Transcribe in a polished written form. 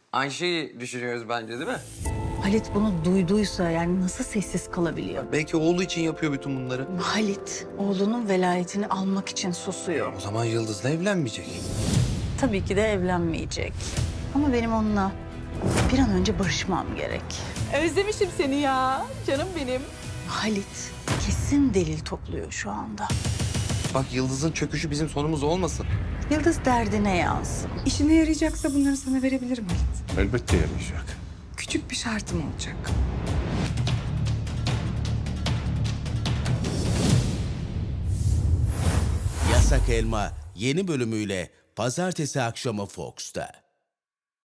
Ayşe'yi düşünüyoruz bence, değil mi? Halit bunu duyduysa yani nasıl sessiz kalabiliyor? Belki oğlu için yapıyor bütün bunları. Halit oğlunun velayetini almak için susuyor. O zaman Yıldız'la evlenmeyecek. Tabii ki de evlenmeyecek. Ama benim onunla bir an önce barışmam gerek. Özlemişim seni ya. Canım benim. Halit kesin delil topluyor şu anda. Bak Yıldız'ın çöküşü bizim sonumuz olmasın. Yıldız derdine yansın. İşine yarayacaksa bunları sana verebilirim Halit. Elbette yarayacak. Küçük bir şartım olacak. Yasak Elma yeni bölümüyle pazartesi akşamı Fox'ta.